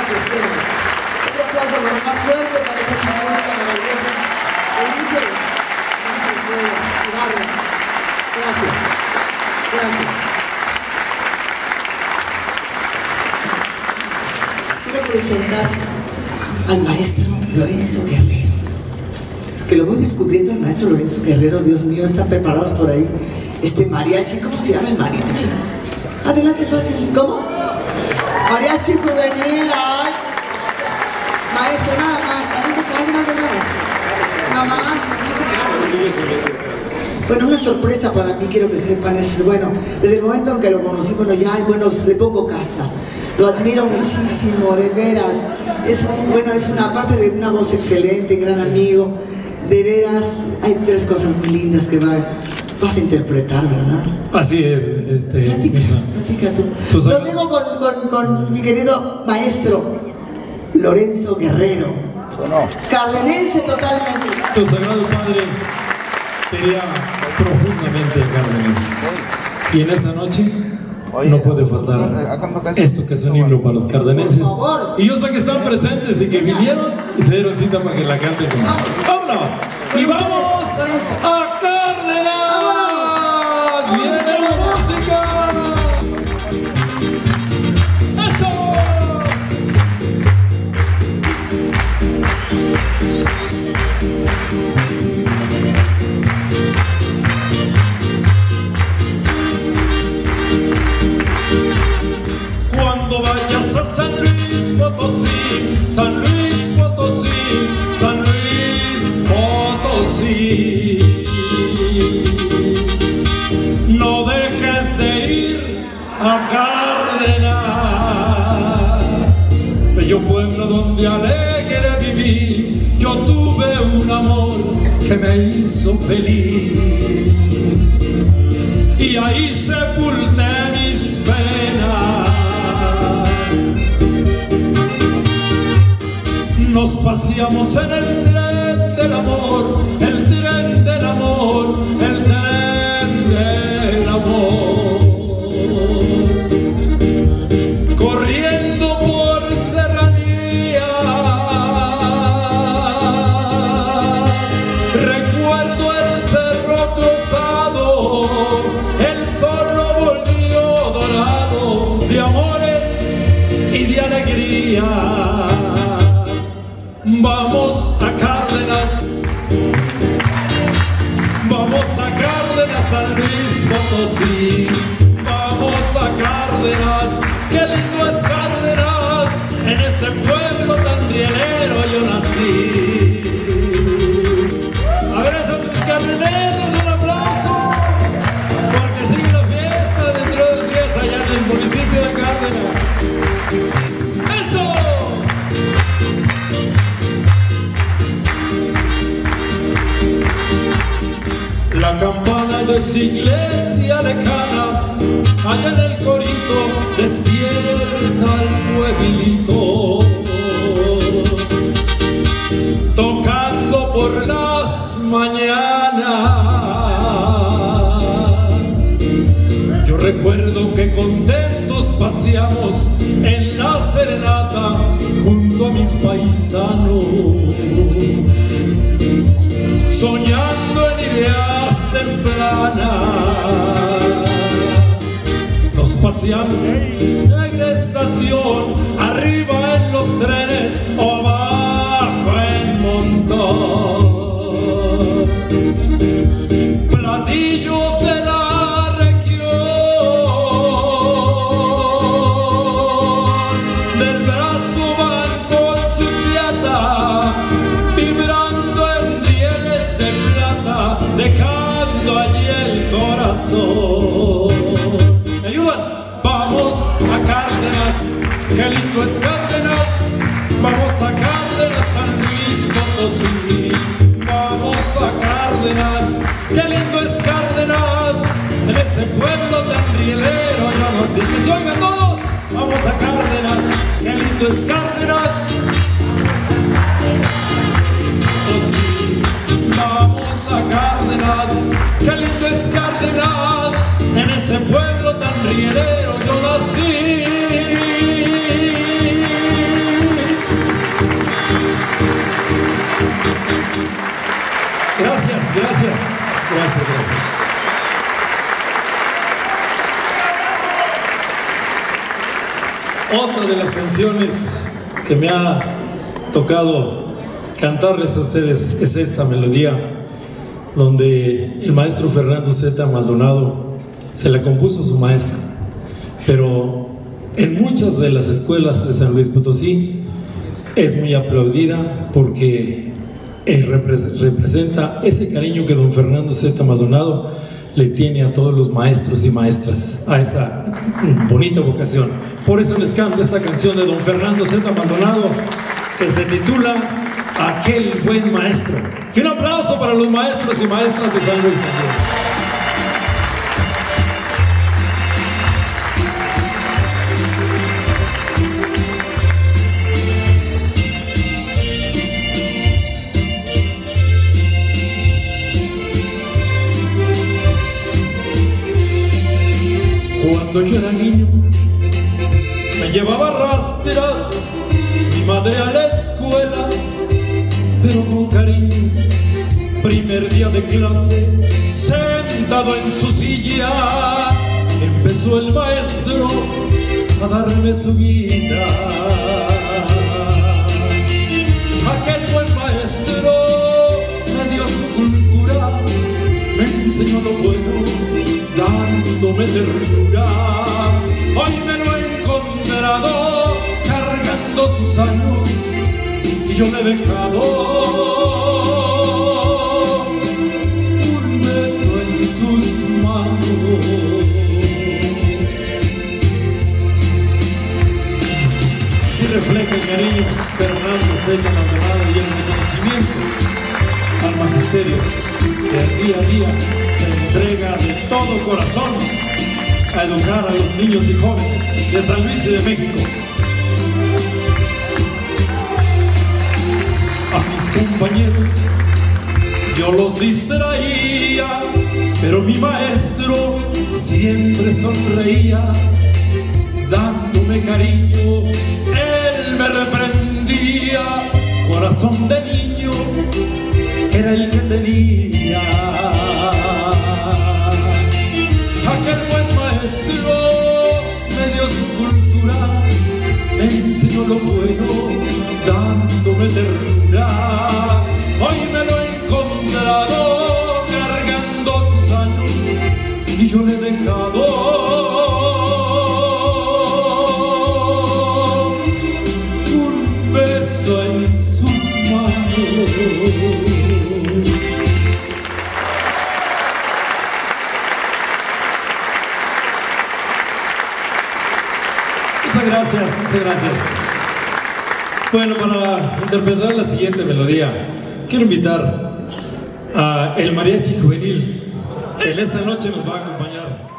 Gracias, Kevin. Otro aplauso lo más fuerte para esta sinfónica maravillosa. Felipe, gracias. Gracias. Quiero presentar al maestro Lorenzo Guerrero, que lo voy descubriendo al maestro Lorenzo Guerrero. Dios mío, están preparados por ahí. Mariachi, ¿cómo se llama el mariachi? Adelante, pasen. ¿Cómo? Mariachi juvenil. Ay. Maestro, nada más. También te cargan, nada más. Bueno, una sorpresa para mí, quiero que sepan, es, bueno, desde el momento en que lo conocí, bueno, ya, bueno, le pongo casa. Lo admiro muchísimo, de veras. Es una parte de una voz excelente, gran amigo. De veras, hay tres cosas muy lindas que vas a interpretar, ¿verdad? Así es. Platica tú. Lo digo con mi querido maestro Lorenzo Guerrero. No. Cardenense totalmente. Tu Sagrado Padre te ama profundamente, Cárdenas. Y en esta noche no puede faltar esto que es un himno para los cardenenses. Por favor. Y yo sé que están presentes y que vinieron y se dieron cita para que la canten. ¡Vámonos! ¡Y vamos a Cárdenas! ¡Vámonos! ¡Viene la música! ¡Eso! Cuando vayas a San Luis Potosí, San Luis Potosí, San Luis Potosí, no dejes de ir a Cárdenas, bello pueblo donde alegre viví. Yo tuve un amor que me hizo feliz y ahí sepulté mis penas. Nos paseamos en el tren del amor, el tren del amor, el tren del amor. Corriendo por serranía, recuerdo el cerro cruzado, el sol lo volvió dorado de amores y de alegría. Vamos a Cárdenas, vamos a Cárdenas, San Luis Potosí. Vamos a Cárdenas, qué lindo es Cárdenas, en ese pueblo tan rielero yo nací. A ver, esos cardeneros, un aplauso, porque sigue la fiesta dentro de 2 días allá en el municipio de Cárdenas. ¡Eso! La campana de esa iglesia lejana, allá en el corito, despierta al pueblito, tocando por las mañanas. Yo recuerdo que contentos paseamos en la serenata junto a mis paisanos, soñando en ideas tempranas. Nos paseamos en la estación, arriba en los trenes o abajo en montón. Platillos de la región, del brazo van con su chata, vibrando en rieles de plata, dejando allí el corazón. ¿Me ayudan? Vamos a Cárdenas, qué lindo es Cárdenas. Vamos a Cárdenas, San Luis Potosí. Vamos a Cárdenas, qué lindo es Cárdenas, en ese pueblo tan rielero yo nací. Que se oigan todos. Vamos a Cárdenas, qué lindo es Cárdenas. Vamos a Cárdenas, qué lindo es Cárdenas, en ese pueblo tan rielero yo nací. otra de las canciones que me ha tocado cantarles a ustedes es esta melodía, donde el maestro Fernando Zeta Maldonado se la compuso su maestra, pero en muchas de las escuelas de San Luis Potosí es muy aplaudida porque representa ese cariño que don Fernando Zeta Maldonado le tiene a todos los maestros y maestras, a esa bonita vocación. Por eso les canto esta canción de don Fernando Zeta Maldonado, que se titula Aquel buen maestro. Y un aplauso para los maestros y maestras de San Luis también. Cuando yo era niño, me llevaba rastras mi madre a la escuela, pero con cariño. Primer día de clase, sentado en su silla, empezó el maestro a darme su guía. Aquel buen maestro me dio su cultura, me enseñó lo bueno, dándome ternura. Hoy me lo he encontrado cargando sus años y yo le he dejado un beso en sus manos. Si refleja el cariño Fernando Zeta Maldonado y el reconocimiento al magisterio que día a día se entrega de todo corazón a educar a los niños y jóvenes de San Luis y de México. A mis compañeros yo los distraía, pero mi maestro siempre sonreía, dándome cariño. Él me reprendía, corazón de niño era el que tenía. Aquel buen maestro me dio su cultura, me enseñó lo bueno, dándome ternura. Hoy me lo he encontrado cargando sus años y yo le he dejado un beso en sus manos. Muchas gracias. Bueno, para interpretar la siguiente melodía, quiero invitar a el Mariachi Juvenil, que en esta noche nos va a acompañar.